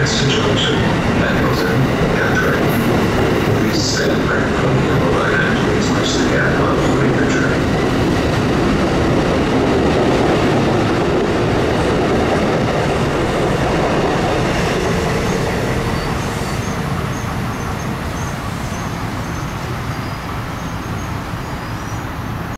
Exit junction, Hamilton, Amtrak. Please stand back from the yellow line and please touch the gap on the way